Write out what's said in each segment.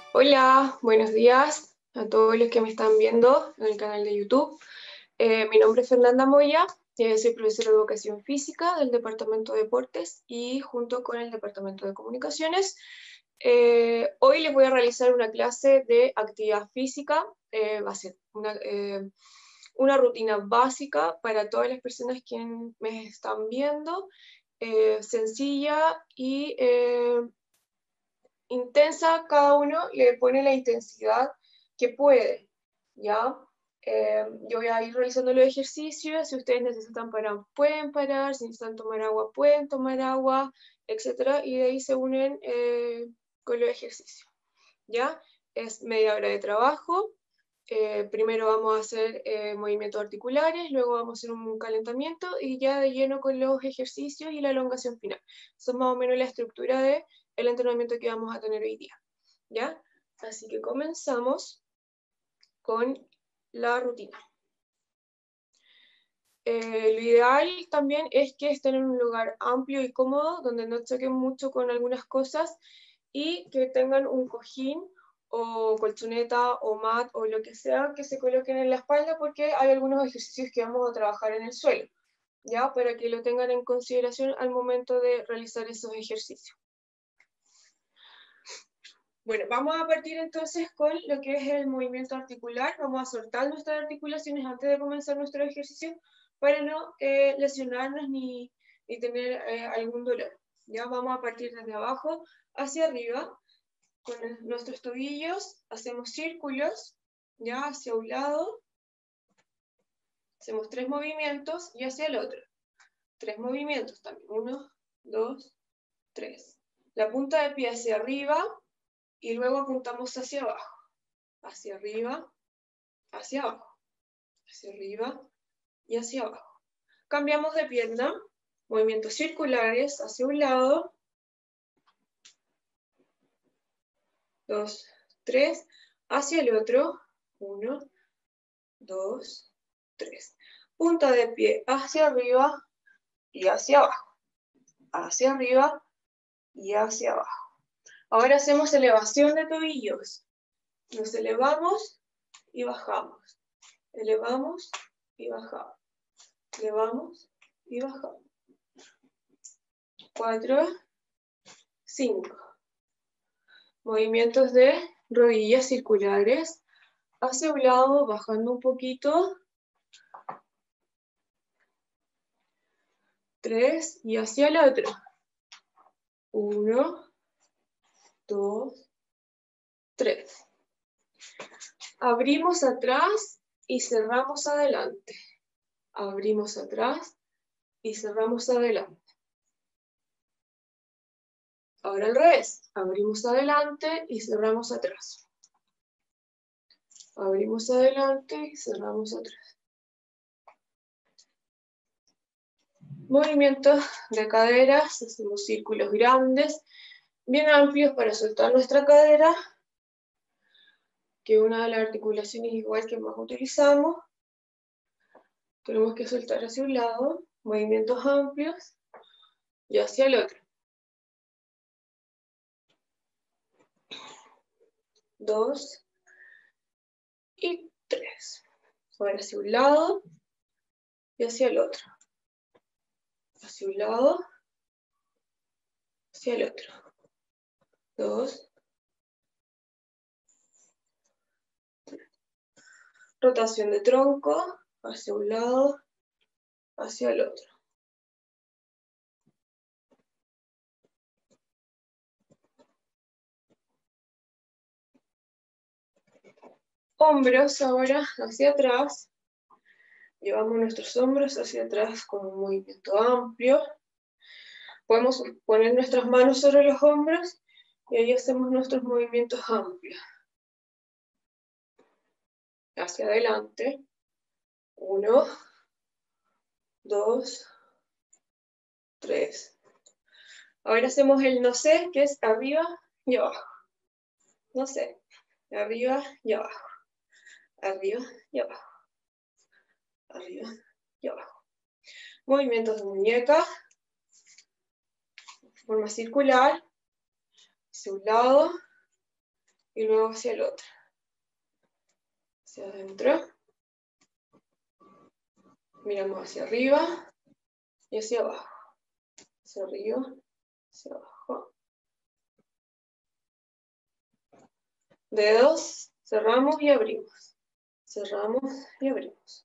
Hola, buenos días a todos los que me están viendo en el canal de YouTube. Mi nombre es Fernanda Moya, soy profesora de Educación Física del Departamento de Deportes y junto con el Departamento de Comunicaciones, hoy les voy a realizar una clase de actividad física. Va a ser una rutina básica para todas las personas que me están viendo, sencilla y intensa. Cada uno le pone la intensidad que puede, ¿ya? Yo voy a ir realizando los ejercicios. Si ustedes necesitan parar, pueden parar. Si necesitan tomar agua, pueden tomar agua, etc. Y de ahí se unen con los ejercicios, ¿ya? Es media hora de trabajo. Primero vamos a hacer movimientos articulares, luego vamos a hacer un calentamiento y ya de lleno con los ejercicios y la elongación final. Eso es más o menos la estructura del entrenamiento que vamos a tener hoy día, ¿ya? Así que comenzamos con la rutina. Lo ideal también es que estén en un lugar amplio y cómodo, donde no choquen mucho con algunas cosas y que tengan un cojín o colchoneta o mat o lo que sea que se coloquen en la espalda, porque hay algunos ejercicios que vamos a trabajar en el suelo, ¿ya? Para que lo tengan en consideración al momento de realizar esos ejercicios. Bueno, vamos a partir entonces con lo que es el movimiento articular. Vamos a soltar nuestras articulaciones antes de comenzar nuestro ejercicio para no lesionarnos ni tener algún dolor. Ya vamos a partir desde abajo hacia arriba. Con nuestros tobillos hacemos círculos, ya hacia un lado. Hacemos 3 movimientos y hacia el otro. 3 movimientos también. 1, 2, 3. La punta del pie hacia arriba y luego apuntamos hacia abajo. Hacia arriba, hacia abajo. Hacia arriba y hacia abajo. Cambiamos de pierna. Movimientos circulares hacia un lado. 2, 3. Hacia el otro. 1, 2, 3. Punta de pie hacia arriba y hacia abajo. Hacia arriba y hacia abajo. Ahora hacemos elevación de tobillos. Nos elevamos y bajamos. Elevamos y bajamos. Elevamos y bajamos. 4, 5. Movimientos de rodillas circulares hacia un lado, bajando un poquito. 3 y hacia el otro. 1, 2, 3. Abrimos atrás y cerramos adelante. Abrimos atrás y cerramos adelante. Ahora al revés. Abrimos adelante y cerramos atrás. Abrimos adelante y cerramos atrás. Movimientos de caderas. Hacemos círculos grandes, bien amplios para soltar nuestra cadera, que es una de las articulaciones igual que más utilizamos. Tenemos que soltar hacia un lado, movimientos amplios, y hacia el otro. 2 y 3. Ahora hacia un lado y hacia el otro. Hacia un lado, hacia el otro. 2. Rotación de tronco, hacia un lado, hacia el otro. Hombros ahora hacia atrás. Llevamos nuestros hombros hacia atrás con un movimiento amplio. Podemos poner nuestras manos sobre los hombros y ahí hacemos nuestros movimientos amplios. Hacia adelante. 1, 2, 3. Ahora hacemos el no sé, que es arriba y abajo. No sé. Arriba y abajo. Arriba y abajo. Arriba y abajo. Movimientos de muñeca. Forma circular. Hacia un lado y luego hacia el otro. Hacia adentro. Miramos hacia arriba y hacia abajo. Hacia arriba, hacia abajo. Dedos, cerramos y abrimos. Cerramos y abrimos.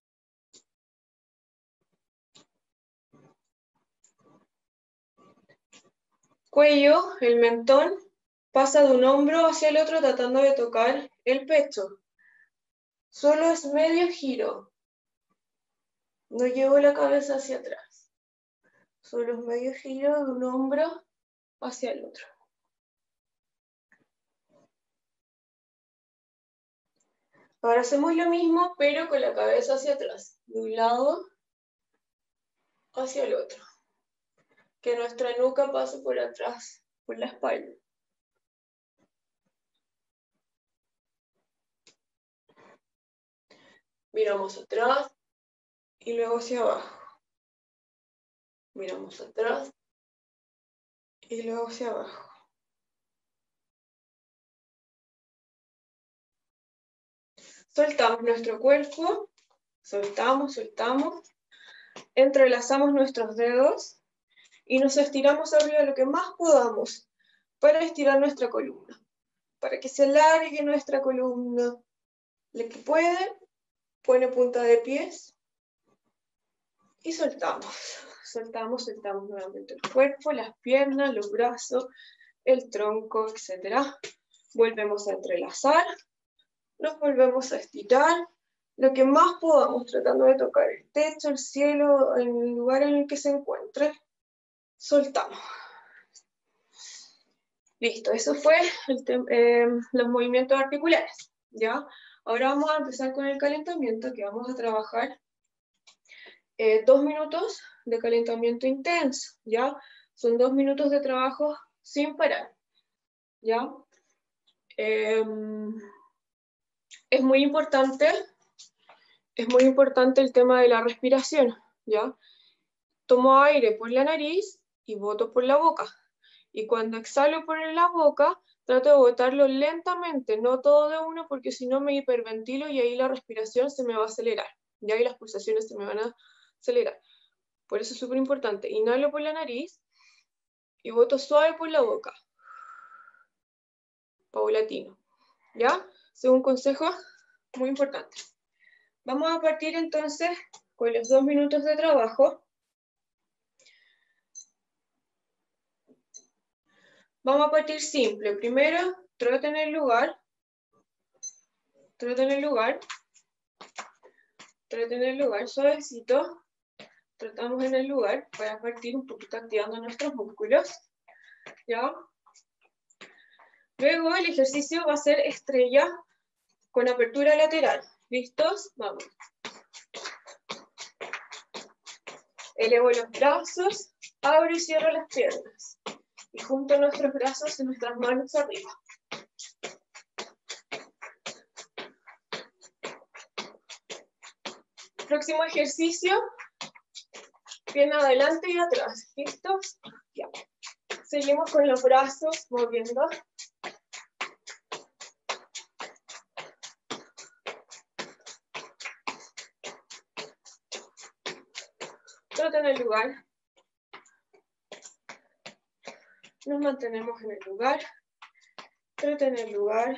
Cuello, el mentón, pasa de un hombro hacia el otro tratando de tocar el pecho. Solo es medio giro. No llevo la cabeza hacia atrás. Solo es medio giro de un hombro hacia el otro. Ahora hacemos lo mismo, pero con la cabeza hacia atrás. De un lado hacia el otro. Que nuestra nuca pase por atrás, por la espalda. Miramos atrás y luego hacia abajo. Miramos atrás y luego hacia abajo. Soltamos nuestro cuerpo, soltamos, soltamos. Entrelazamos nuestros dedos y nos estiramos arriba lo que más podamos para estirar nuestra columna. Para que se alargue nuestra columna. El que puede, pone punta de pies y soltamos. Soltamos, soltamos nuevamente el cuerpo, las piernas, los brazos, el tronco, etc. Volvemos a entrelazar, nos volvemos a estirar, lo que más podamos, tratando de tocar el techo, el cielo, en el lugar en el que se encuentre. Soltamos. Listo, eso fue los movimientos articulares, ¿ya? Ahora vamos a empezar con el calentamiento, que vamos a trabajar 2 minutos de calentamiento intenso, ¿ya? Son 2 minutos de trabajo sin parar, ¿ya? Es muy importante el tema de la respiración, ¿ya? Tomo aire por la nariz y boto por la boca. Y cuando exhalo por la boca, trato de botarlo lentamente, no todo de uno, porque si no me hiperventilo y ahí la respiración se me va a acelerar. Y ahí las pulsaciones se me van a acelerar. Por eso es súper importante. Inhalo por la nariz y boto suave por la boca. Paulatino. ¿Ya? Es un consejo muy importante. Vamos a partir entonces con los 2 minutos de trabajo. Vamos a partir simple. Primero, trote en el lugar. Trote en el lugar. Trote en el lugar, suavecito. Trotamos en el lugar para partir un poquito activando nuestros músculos. ¿Ya? Luego el ejercicio va a ser estrella con apertura lateral. ¿Listos? Vamos. Elevo los brazos, abro y cierro las piernas. Y junto nuestros brazos y nuestras manos arriba. Próximo ejercicio, pierna adelante y atrás. ¿Listos? Ya. Seguimos con los brazos moviendo. Trote en el lugar. Nos mantenemos en el lugar. Trote en el lugar.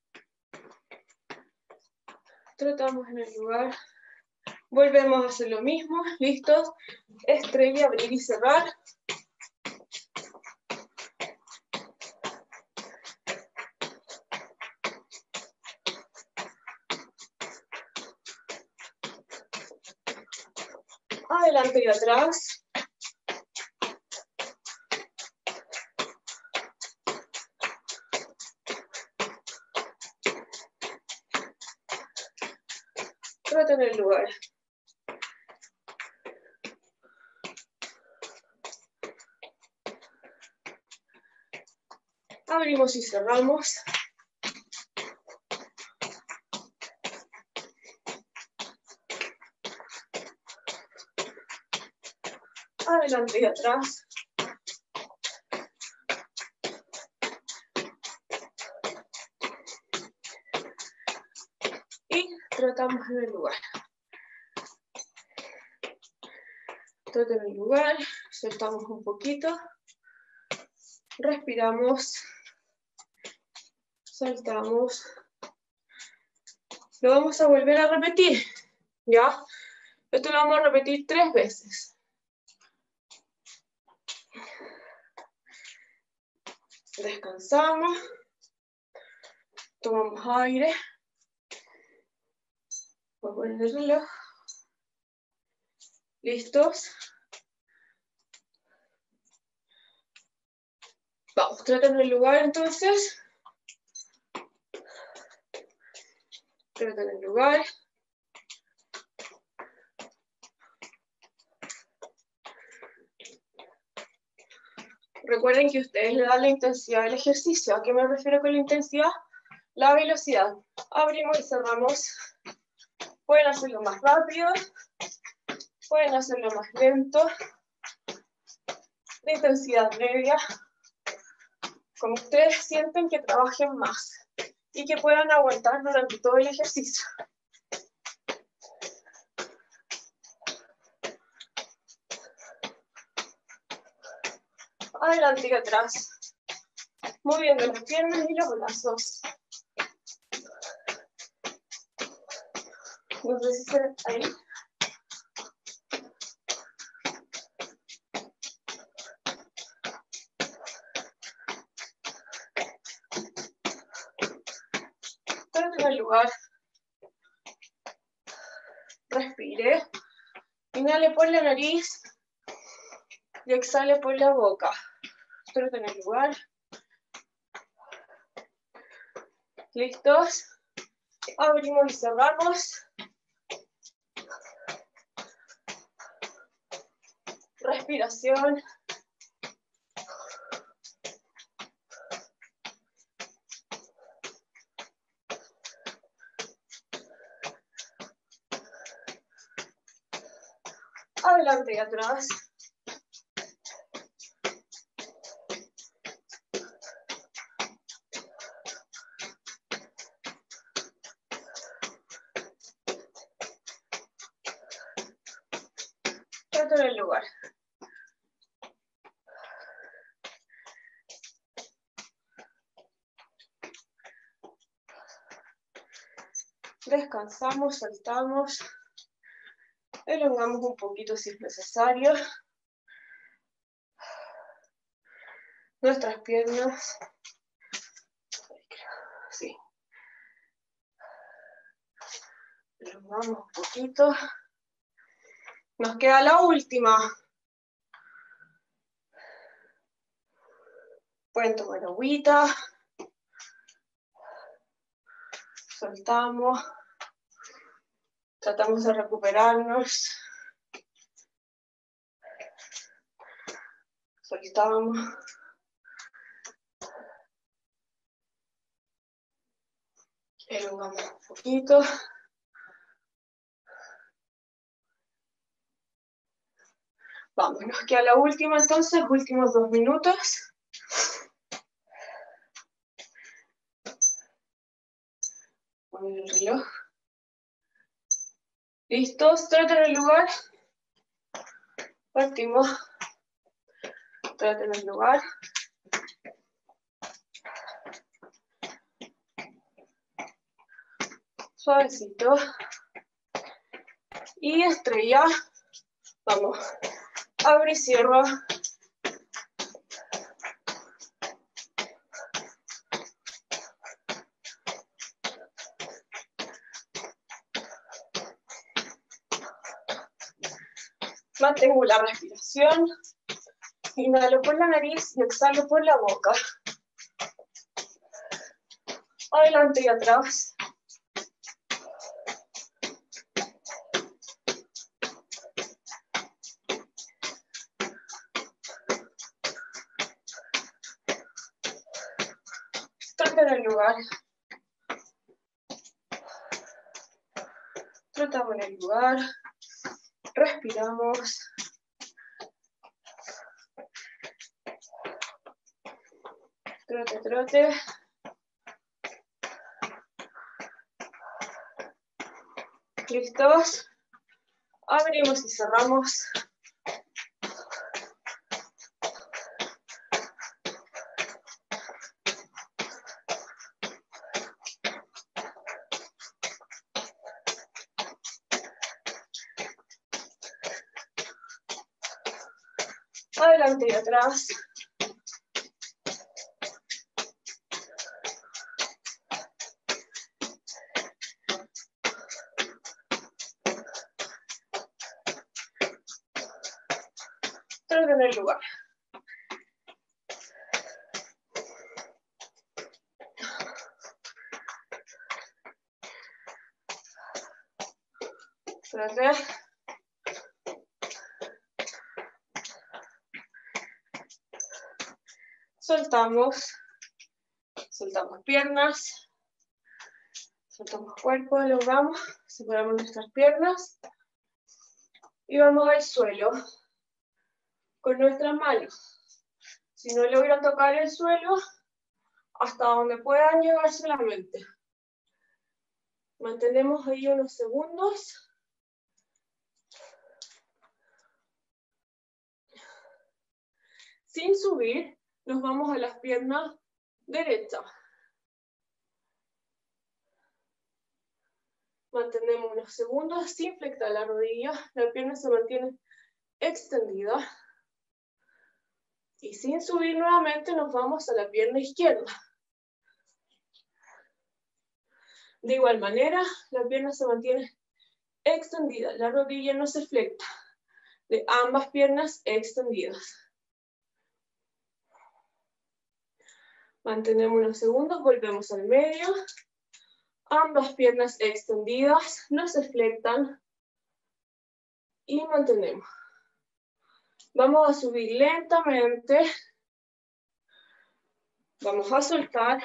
Trotamos en el lugar. Volvemos a hacer lo mismo. ¿Listos? Estrella, abrir y cerrar. Adelante y atrás. Trote en el lugar. Abrimos y cerramos. Adelante y atrás. trotamos en el lugar. Trote en el lugar, soltamos un poquito, respiramos, soltamos. Lo vamos a volver a repetir, ¿ya? Esto lo vamos a repetir 3 veces. Descansamos, tomamos aire, voy a poner el reloj. ¿Listos? Vamos, traten el lugar entonces. Traten el lugar. Recuerden que ustedes le dan la intensidad del ejercicio. ¿A qué me refiero con la intensidad? La velocidad. Abrimos y cerramos. Pueden hacerlo más rápido, pueden hacerlo más lento. La intensidad media, como ustedes sienten que trabajen más y que puedan aguantar durante todo el ejercicio. Adelante y atrás, moviendo las piernas y los brazos. No sé si se ve ahí. Traten el lugar. Respire. Inhale por la nariz y exhale por la boca. Traten el lugar. ¿Listos? Abrimos y cerramos. Respiración. Adelante y atrás. Traten el lugar. Descansamos, soltamos, elongamos un poquito si es necesario. Nuestras piernas, sí. Elongamos un poquito. Nos queda la última. Pueden tomar agüita. Soltamos. Tratamos de recuperarnos. Soltamos. Elongamos un poquito. Vamos, nos queda la última entonces, últimos 2 minutos. Poner el reloj. ¿Listos? Traten el lugar. Partimos. Traten el lugar. Suavecito. Y estrella. Vamos. Abro y cierro. Mantengo la respiración. Inhalo por la nariz y exhalo por la boca. Adelante y atrás. Traten el lugar. Tratamos en el lugar. Respiramos. Trote, trote. listos. Abrimos y cerramos. Adelante y atrás. Troten en el lugar. Trote. Soltamos. Soltamos piernas. Soltamos cuerpo, elongamos. Separamos nuestras piernas. Y vamos al suelo con nuestras manos. Si no logran tocar el suelo, hasta donde puedan llegar solamente. Mantenemos ahí unos segundos. Sin subir, nos vamos a las piernas derechas. Mantenemos unos segundos sin flectar la rodilla. La pierna se mantiene extendida. Y sin subir nuevamente nos vamos a la pierna izquierda. De igual manera, la pierna se mantiene extendida. La rodilla no se flecta. De ambas piernas extendidas. Mantenemos unos segundos, volvemos al medio. Ambas piernas extendidas, no se flectan. Y mantenemos. Vamos a subir lentamente. Vamos a soltar.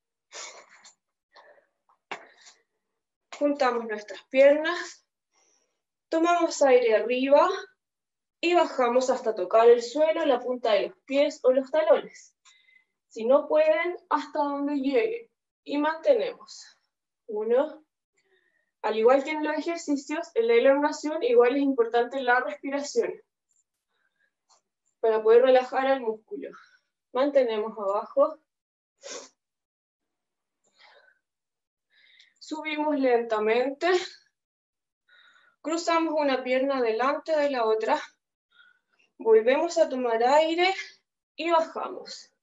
Juntamos nuestras piernas. Tomamos aire arriba. Y bajamos hasta tocar el suelo, la punta de los pies o los talones. Si no pueden, hasta donde lleguen. Y mantenemos. 1. Al igual que en los ejercicios, en la elongación igual es importante la respiración. Para poder relajar al músculo. Mantenemos abajo. Subimos lentamente. Cruzamos una pierna delante de la otra. Volvemos a tomar aire y bajamos.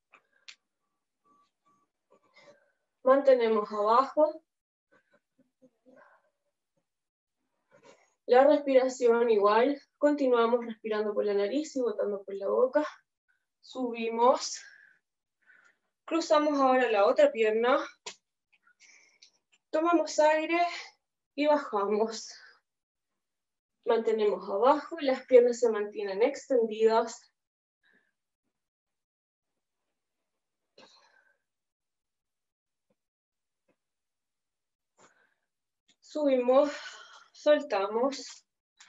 Mantenemos abajo. La respiración igual. Continuamos respirando por la nariz y botando por la boca. Subimos. Cruzamos ahora la otra pierna. Tomamos aire y bajamos. Mantenemos abajo, las piernas se mantienen extendidas. Subimos, soltamos.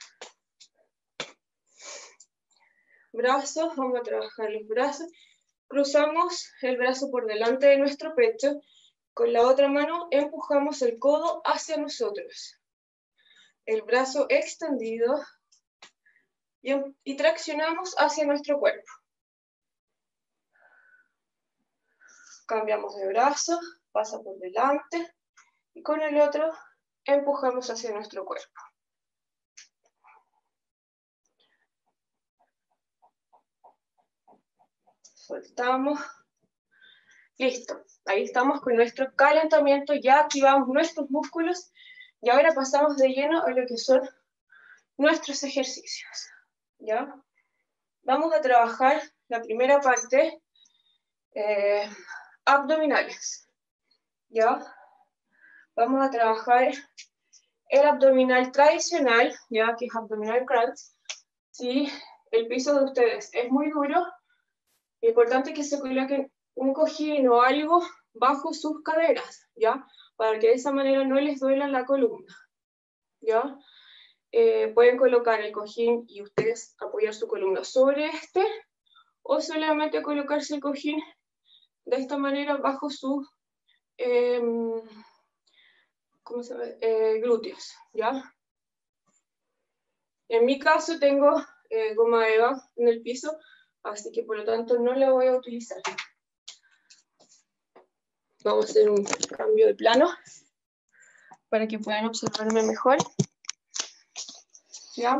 Brazos, vamos a trabajar los brazos. Cruzamos el brazo por delante de nuestro pecho. Con la otra mano empujamos el codo hacia nosotros. El brazo extendido y traccionamos hacia nuestro cuerpo. Cambiamos de brazo, pasa por delante y con el otro empujamos hacia nuestro cuerpo. Soltamos. Listo. Ahí estamos con nuestro calentamiento. Ya activamos nuestros músculos y ahora pasamos de lleno a lo que son nuestros ejercicios. ¿Ya? Vamos a trabajar la primera parte, abdominales. ¿Ya? Vamos a trabajar el abdominal tradicional, ya que es abdominal crunch. Si el piso de ustedes es muy duro, es importante que se coloquen un cojín o algo bajo sus caderas, ¿ya? Para que de esa manera no les duela la columna, ¿ya? Pueden colocar el cojín y ustedes apoyar su columna sobre este, o solamente colocarse el cojín de esta manera bajo sus glúteos, ¿ya? En mi caso tengo goma eva en el piso, así que por lo tanto no la voy a utilizar. Vamos a hacer un cambio de plano para que puedan observarme mejor. ¿Ya?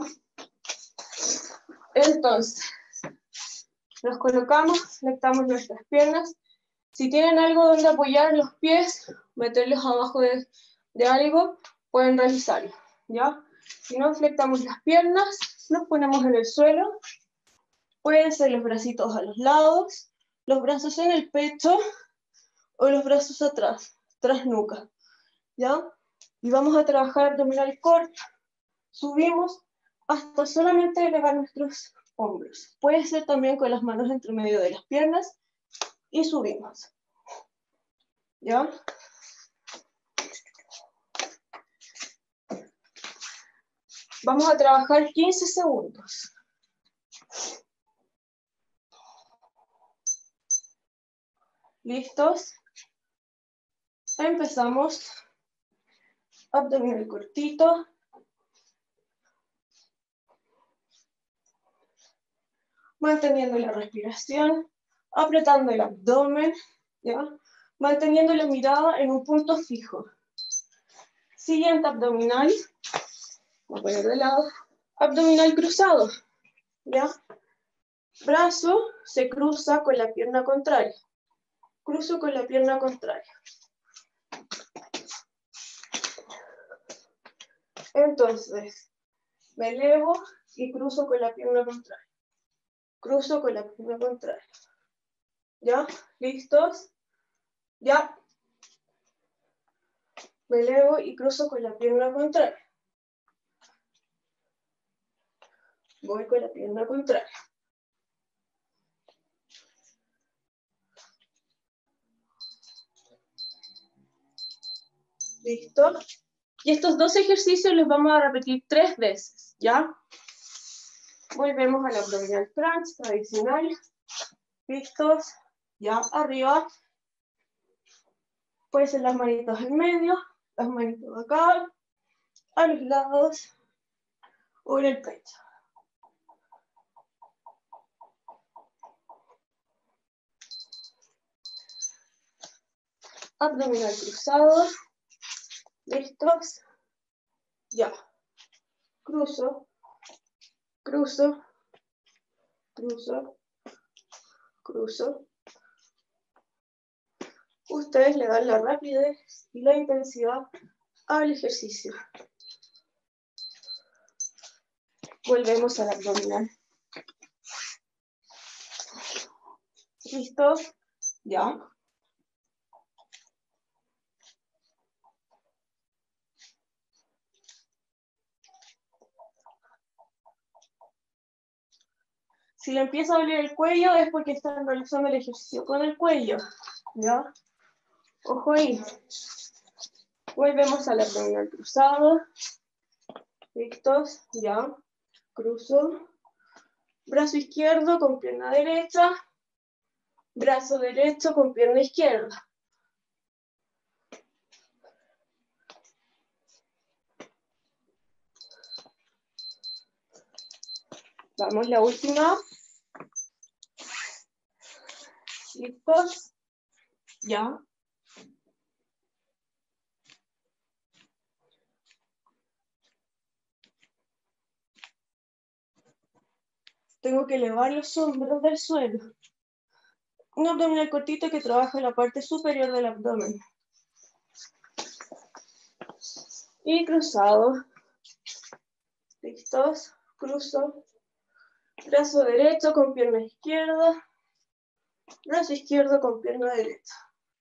Entonces, nos colocamos, flectamos nuestras piernas. Si tienen algo donde apoyar los pies, meterlos abajo de algo, pueden realizarlo. ¿Ya? Si no, flectamos las piernas, nos ponemos en el suelo. Pueden ser los bracitos a los lados, los brazos en el pecho o los brazos atrás, tras nuca. ¿Ya? Y vamos a trabajar abdominal corto. Subimos hasta solamente elevar nuestros hombros. Puede ser también con las manos entre medio de las piernas y subimos. ¿Ya? Vamos a trabajar 15 segundos. ¿Listos? Empezamos. Abdominal cortito. Manteniendo la respiración, apretando el abdomen, ¿ya? Manteniendo la mirada en un punto fijo. Siguiente abdominal, voy a poner de lado, abdominal cruzado, ¿ya? Brazo se cruza con la pierna contraria. Cruzo con la pierna contraria. Entonces, me elevo y cruzo con la pierna contraria. Cruzo con la pierna contraria. ¿Ya? ¿Listos? Ya. Me elevo y cruzo con la pierna contraria. Voy con la pierna contraria. ¿Listo? Y estos dos ejercicios los vamos a repetir 3 veces, ¿ya? Volvemos al abdominal crunch tradicional. ¿Listos? Ya, arriba. Pueden ser las manitas en medio, las manitas acá, a los lados o en el pecho. Abdominal cruzado. ¿Listos? Ya. Cruzo, cruzo, cruzo, cruzo. Ustedes le dan la rapidez y la intensidad al ejercicio. Volvemos al abdominal. ¿Listos? Ya. Si le empieza a doler el cuello es porque están realizando el ejercicio con el cuello. ¿Ya? Ojo ahí. Volvemos al abdominal cruzado. ¿Listos? Ya. Cruzo. Brazo izquierdo con pierna derecha. Brazo derecho con pierna izquierda. Vamos, la última. ¿Listos? Ya. Tengo que elevar los hombros del suelo. Un abdominal cortito que trabaja en la parte superior del abdomen. Y cruzado. ¿Listos? Cruzo. Brazo derecho con pierna izquierda. Brazo izquierdo con pierna derecha.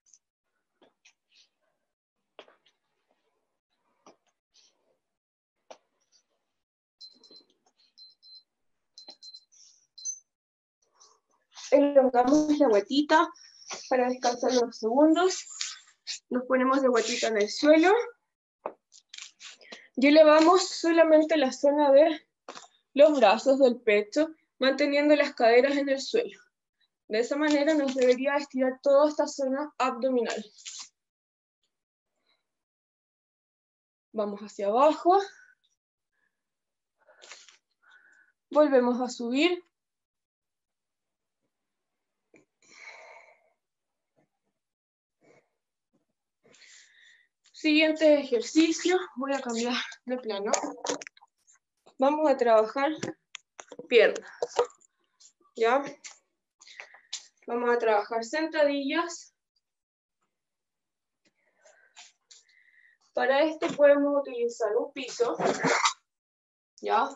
Elongamos la guatita para descansar unos segundos. Nos ponemos de guatita en el suelo. Y elevamos solamente la zona de los brazos del pecho, manteniendo las caderas en el suelo. De esa manera nos debería estirar toda esta zona abdominal. Vamos hacia abajo. Volvemos a subir. Siguiente ejercicio, voy a cambiar de plano. Vamos a trabajar piernas, ¿ya? Vamos a trabajar sentadillas. Para este podemos utilizar un piso, ¿ya?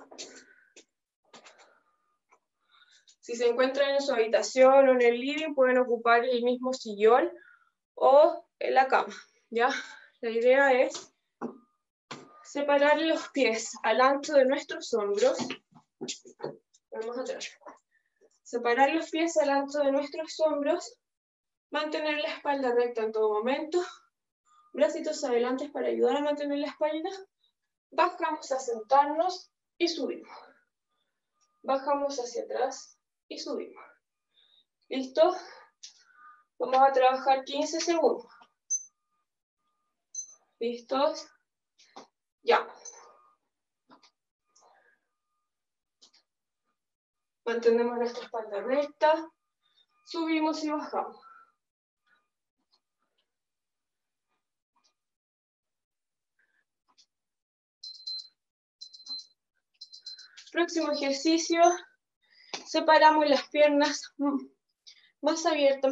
Si se encuentran en su habitación o en el living, pueden ocupar el mismo sillón o en la cama, ¿ya? La idea es separar los pies al ancho de nuestros hombros. Vamos atrás. Separar los pies al ancho de nuestros hombros. Mantener la espalda recta en todo momento. Bracitos adelante para ayudar a mantener la espalda. Bajamos a sentarnos y subimos. Bajamos hacia atrás y subimos. ¿Listo? Vamos a trabajar 15 segundos. ¿Listos? Ya. Mantenemos nuestra espalda recta. Subimos y bajamos. Próximo ejercicio. Separamos las piernas más abiertas,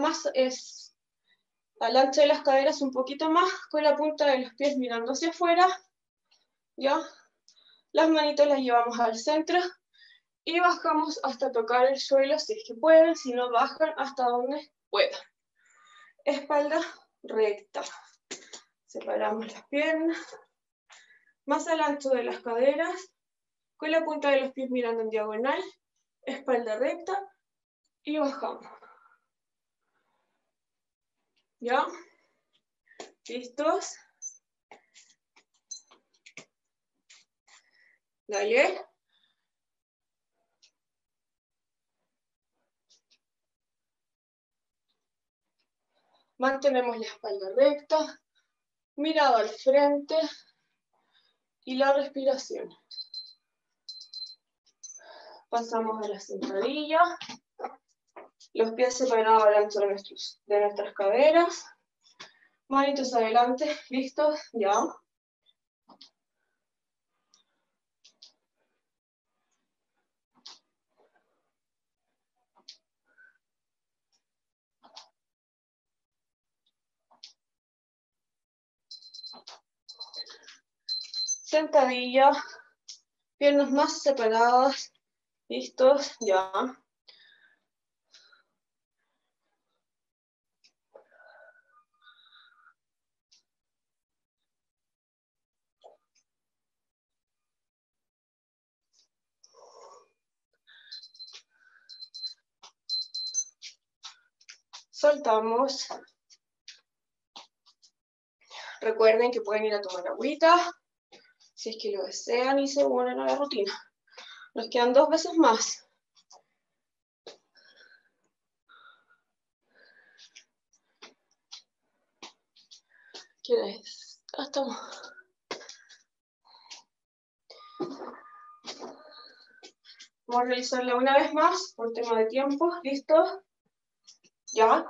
al ancho de las caderas un poquito más, con la punta de los pies mirando hacia afuera. ¿Ya? Las manitos las llevamos al centro y bajamos hasta tocar el suelo si es que pueden, si no bajan hasta donde puedan. Espalda recta. Separamos las piernas más al ancho de las caderas, con la punta de los pies mirando en diagonal, espalda recta y bajamos. ¿Ya? ¿Listos? Dale. Mantenemos la espalda recta, mirado al frente y la respiración. Pasamos a la sentadilla, los pies separados al ancho de nuestras caderas, manitos adelante, ¿listos? Ya. Sentadilla, piernas más separadas, ¿listos? Ya. Soltamos. Recuerden que pueden ir a tomar agüita, si es que lo desean y se unen a la rutina. Nos quedan 2 veces más. ¿Quieres? Hasta más. Vamos a realizarla una vez más por tema de tiempo. ¿Listo? Ya.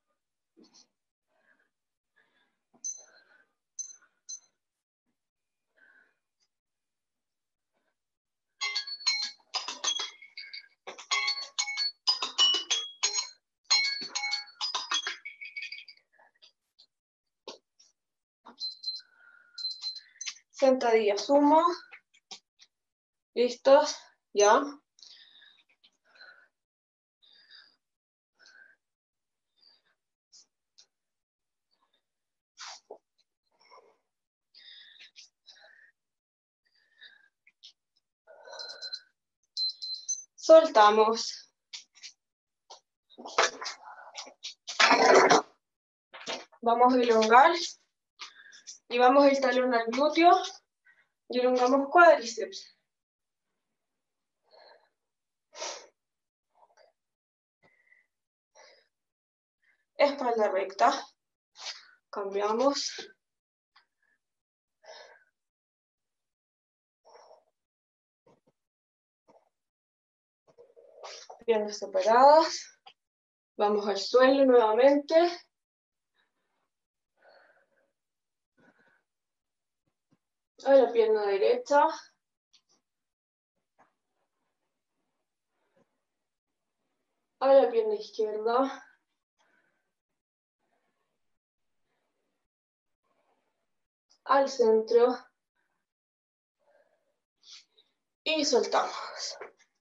Sentadilla sumo. ¿Listos? Ya. Soltamos. Vamos a elongar. Llevamos el talón al glúteo y elongamos cuádriceps. Espalda recta. Cambiamos. piernas separadas. Vamos al suelo nuevamente. A la pierna derecha. A la pierna izquierda. Al centro. Y soltamos.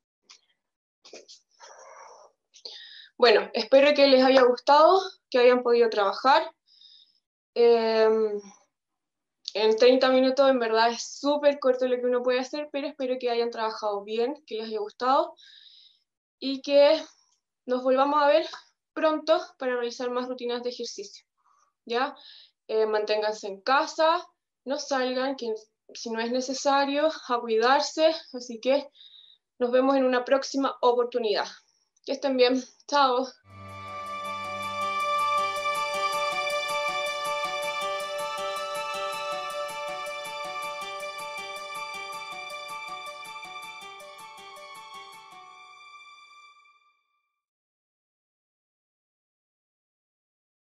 Bueno, espero que les haya gustado, que hayan podido trabajar. En 30 minutos en verdad es súper corto lo que uno puede hacer, pero espero que hayan trabajado bien, que les haya gustado y que nos volvamos a ver pronto para realizar más rutinas de ejercicio. ¿Ya? Manténganse en casa, no salgan, que si no es necesario, a cuidarse, así que nos vemos en una próxima oportunidad. Que estén bien. Chao.